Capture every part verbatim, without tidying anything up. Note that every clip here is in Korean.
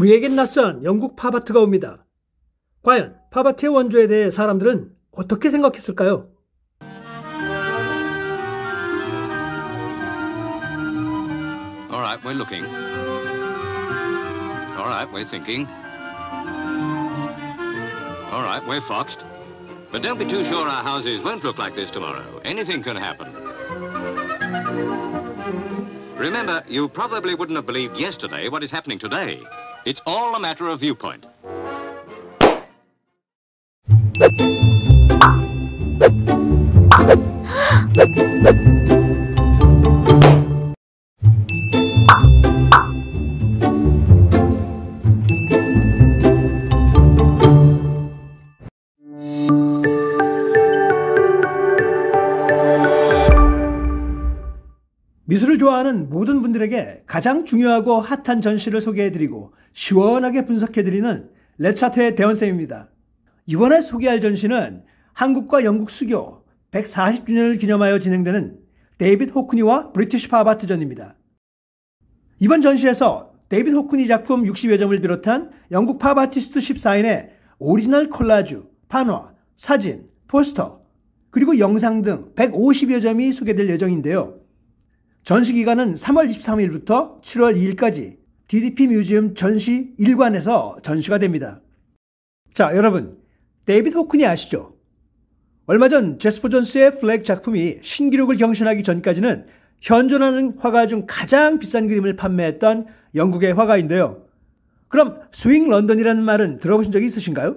우리에겐 낯선 영국 팝아트가 옵니다. 과연 팝아트의 원조에 대해 사람들은 어떻게 생각했을까요? Alright, we're looking. Alright, we're thinking. Alright, we're foxed. But don't be too sure our houses won't look like this tomorrow. Anything can happen. Remember, you probably wouldn't have believed yesterday what is happening today. It's all a matter of viewpoint. 미술을 좋아하는 모든 분들에게 가장 중요하고 핫한 전시를 소개해드리고 시원하게 분석해드리는 랩차트의 대원쌤입니다. 이번에 소개할 전시는 한국과 영국 수교 백사십 주년을 기념하여 진행되는 데이빗 호크니와 브리티시 팝아트전입니다. 이번 전시에서 데이빗 호크니 작품 육십여 점을 비롯한 영국 팝아티스트 십사 인의 오리지널 콜라주, 판화, 사진, 포스터, 그리고 영상 등 백오십여 점이 소개될 예정인데요. 전시 기간은 삼월 이십삼일부터 칠월 이일까지 디디피 뮤지엄 전시 일 관에서 전시가 됩니다. 자, 여러분, 데이빗 호크니 아시죠? 얼마 전 제스퍼 존스의 플렉 작품이 신기록을 경신하기 전까지는 현존하는 화가 중 가장 비싼 그림을 판매했던 영국의 화가인데요. 그럼 스윙 런던이라는 말은 들어보신 적이 있으신가요?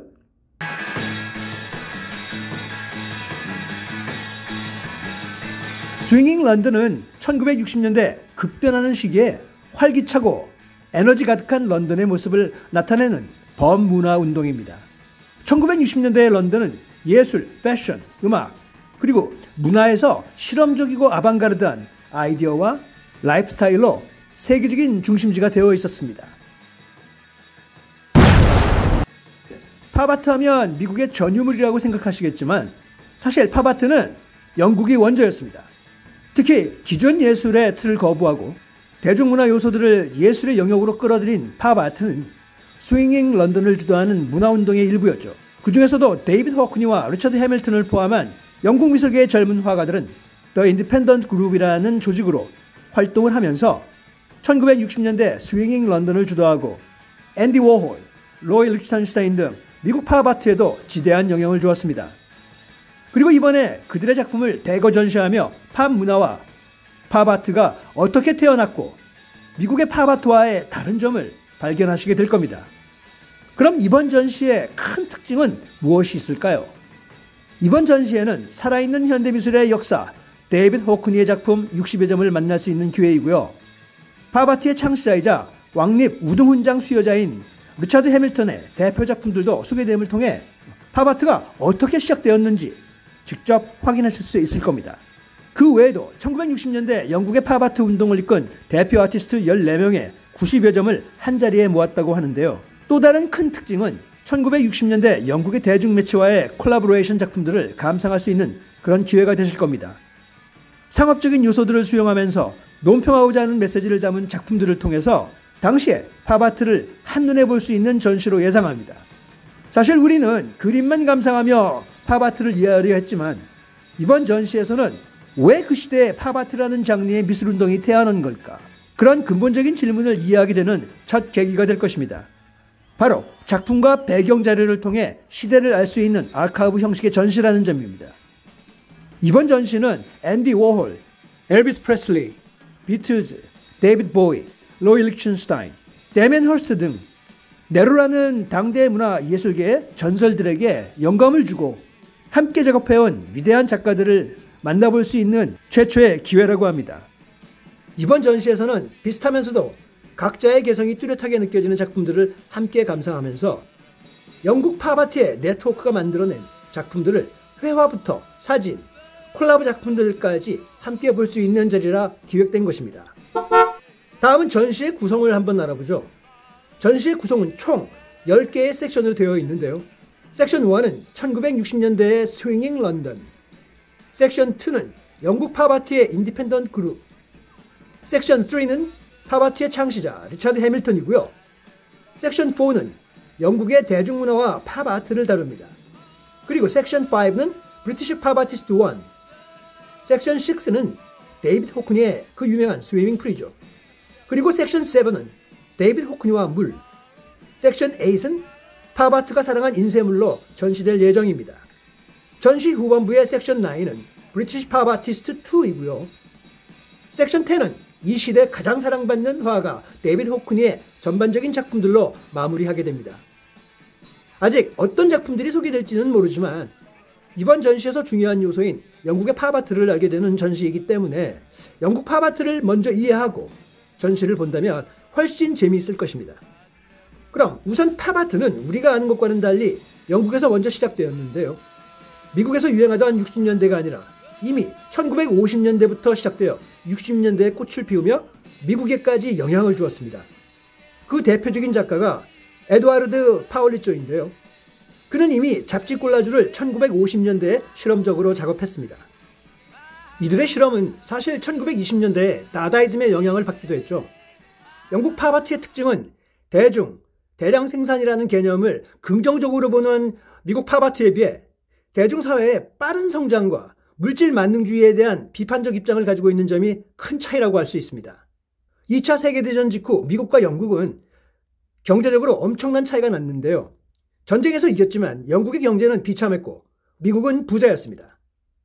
스윙잉 런던은 천구백육십 년대 급변하는 시기에 활기차고 에너지 가득한 런던의 모습을 나타내는 범문화 운동입니다. 천구백육십 년대의 런던은 예술, 패션, 음악, 그리고 문화에서 실험적이고 아방가르드한 아이디어와 라이프 스타일로 세계적인 중심지가 되어 있었습니다. 팝아트 하면 미국의 전유물이라고 생각하시겠지만 사실 팝아트는 영국이 원조였습니다. 특히 기존 예술의 틀을 거부하고 대중문화 요소들을 예술의 영역으로 끌어들인 팝아트는 스윙잉 런던을 주도하는 문화운동의 일부였죠. 그 중에서도 데이빗 호크니와 리처드 해밀턴을 포함한 영국 미술계의 젊은 화가들은 더 인디펜던트 그룹이라는 조직으로 활동을 하면서 천구백육십 년대 스윙잉 런던을 주도하고 앤디 워홀, 로이 리히텐슈타인 등 미국 팝아트에도 지대한 영향을 주었습니다. 그리고 이번에 그들의 작품을 대거 전시하며 팝 문화와 팝아트가 어떻게 태어났고 미국의 팝아트와의 다른 점을 발견하시게 될 겁니다. 그럼 이번 전시의 큰 특징은 무엇이 있을까요? 이번 전시에는 살아있는 현대미술의 역사, 데이빗 호크니의 작품 육십여 점을 만날 수 있는 기회이고요. 팝아트의 창시자이자 왕립 우등훈장 수여자인 리처드 해밀턴의 대표 작품들도 소개됨을 통해 팝아트가 어떻게 시작되었는지 직접 확인하실 수 있을 겁니다. 그 외에도 천구백육십 년대 영국의 팝아트 운동을 이끈 대표 아티스트 열네 명의 구십여 점을 한자리에 모았다고 하는데요. 또 다른 큰 특징은 천구백육십 년대 영국의 대중매체와의 콜라보레이션 작품들을 감상할 수 있는 그런 기회가 되실 겁니다. 상업적인 요소들을 수용하면서 논평하고자 하는 메시지를 담은 작품들을 통해서 당시에 팝아트를 한눈에 볼 수 있는 전시로 예상합니다. 사실 우리는 그림만 감상하며 팝아트를 이해하려 했지만 이번 전시에서는 왜 그 시대에 팝아트라는 장르의 미술운동이 태어난 걸까? 그런 근본적인 질문을 이해하게 되는 첫 계기가 될 것입니다. 바로 작품과 배경 자료를 통해 시대를 알 수 있는 아카이브 형식의 전시라는 점입니다. 이번 전시는 앤디 워홀, 엘비스 프레슬리, 비틀즈, 데이빗 보이, 로이 리히텐슈타인, 데미안 허스트 등 네로라는 당대 문화 예술계의 전설들에게 영감을 주고 함께 작업해온 위대한 작가들을 만나볼 수 있는 최초의 기회라고 합니다. 이번 전시에서는 비슷하면서도 각자의 개성이 뚜렷하게 느껴지는 작품들을 함께 감상하면서 영국 팝아트의 네트워크가 만들어낸 작품들을 회화부터 사진, 콜라보 작품들까지 함께 볼 수 있는 자리라 기획된 것입니다. 다음은 전시의 구성을 한번 알아보죠. 전시의 구성은 총 열 개의 섹션으로 되어 있는데요. 섹션 일은 천구백육십 년대의 스윙잉 런던, 섹션 이는 영국 팝아트의 인디펜던트 그룹, 섹션 삼는 팝아트의 창시자 리처드 해밀턴이고요. 섹션 사는 영국의 대중문화와 팝 아트를 다룹니다. 그리고 섹션 오는 브리티시 팝 아티스트 일, 섹션 육는 데이비드 호크니의 그 유명한 스위밍 풀이죠. 그리고 섹션 칠은 데이비드 호크니와 물, 섹션 팔은 팝 아트가 사랑한 인쇄물로 전시될 예정입니다. 전시 후반부의 섹션 구는 브리티시 팝 아티스트 이이고요. 섹션 십은 이 시대 가장 사랑받는 화가 데이비드 호크니의 전반적인 작품들로 마무리하게 됩니다. 아직 어떤 작품들이 소개될지는 모르지만 이번 전시에서 중요한 요소인 영국의 팝아트를 알게 되는 전시이기 때문에 영국 팝아트를 먼저 이해하고 전시를 본다면 훨씬 재미있을 것입니다. 그럼 우선 팝아트는 우리가 아는 것과는 달리 영국에서 먼저 시작되었는데요. 미국에서 유행하던 육십 년대가 아니라 이미 천구백오십 년대부터 시작되어 육십 년대에 꽃을 피우며 미국에까지 영향을 주었습니다. 그 대표적인 작가가 에드와르드 파올리조인데요. 그는 이미 잡지 콜라주를 천구백오십 년대에 실험적으로 작업했습니다. 이들의 실험은 사실 천구백이십 년대에 다다이즘의 영향을 받기도 했죠. 영국 팝아트의 특징은 대중, 대량 생산이라는 개념을 긍정적으로 보는 미국 팝아트에 비해 대중사회의 빠른 성장과 물질 만능주의에 대한 비판적 입장을 가지고 있는 점이 큰 차이라고 할 수 있습니다. 이 차 세계대전 직후 미국과 영국은 경제적으로 엄청난 차이가 났는데요. 전쟁에서 이겼지만 영국의 경제는 비참했고 미국은 부자였습니다.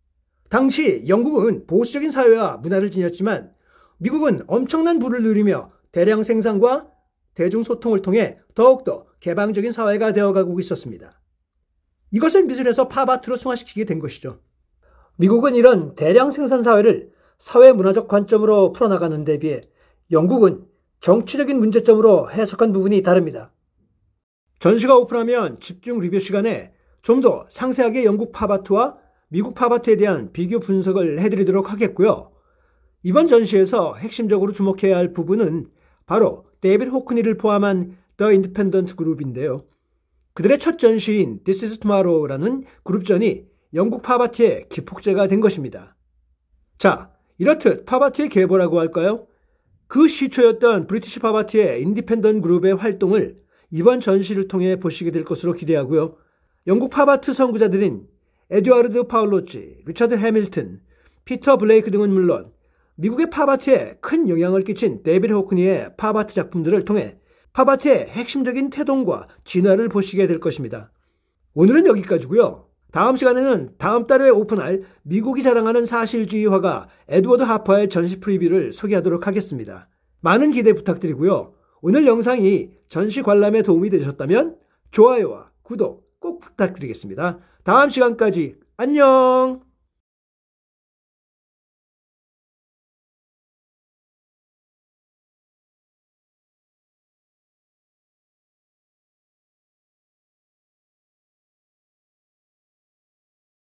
당시 영국은 보수적인 사회와 문화를 지녔지만 미국은 엄청난 부를 누리며 대량 생산과 대중소통을 통해 더욱더 개방적인 사회가 되어가고 있었습니다. 이것을 미술에서 팝아트로 승화시키게 된 것이죠. 미국은 이런 대량 생산 사회를 사회문화적 관점으로 풀어나가는 데 비해 영국은 정치적인 문제점으로 해석한 부분이 다릅니다. 전시가 오픈하면 집중 리뷰 시간에 좀 더 상세하게 영국 팝아트와 미국 팝아트에 대한 비교 분석을 해드리도록 하겠고요. 이번 전시에서 핵심적으로 주목해야 할 부분은 바로 데이비드 호크니를 포함한 The Independent 그룹인데요. 그들의 첫 전시인 This is Tomorrow라는 그룹전이 영국 팝아트의 기폭제가 된 것입니다. 자, 이렇듯 팝아트의 계보라고 할까요? 그 시초였던 브리티시 팝아트의 인디펜던트 그룹의 활동을 이번 전시를 통해 보시게 될 것으로 기대하고요. 영국 팝아트 선구자들인 에드와르드 파울로치, 리처드 해밀턴, 피터 블레이크 등은 물론 미국의 팝아트에 큰 영향을 끼친 데이비드 호크니의 팝아트 작품들을 통해 팝아트의 핵심적인 태동과 진화를 보시게 될 것입니다. 오늘은 여기까지고요. 다음 시간에는 다음 달에 오픈할 미국이 자랑하는 사실주의 화가 에드워드 하퍼의 전시 프리뷰를 소개하도록 하겠습니다. 많은 기대 부탁드리고요. 오늘 영상이 전시 관람에 도움이 되셨다면 좋아요와 구독 꼭 부탁드리겠습니다. 다음 시간까지 안녕!